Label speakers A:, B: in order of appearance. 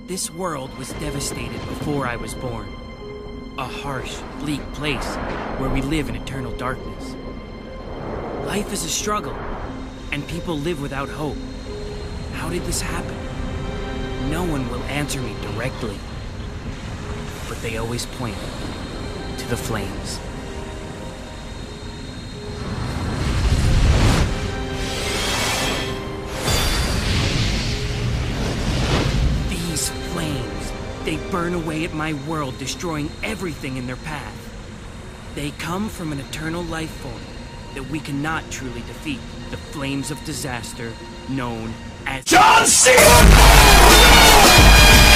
A: This world was devastated before I was born. A harsh, bleak place where we live in eternal darkness. Life is a struggle, and people live without hope. How did this happen? No one will answer me directly, but they always point to the flames. These flames, they burn away at my world, destroying everything in their path. They come from an eternal life form that we cannot truly defeat, the flames of disaster known as John Cena!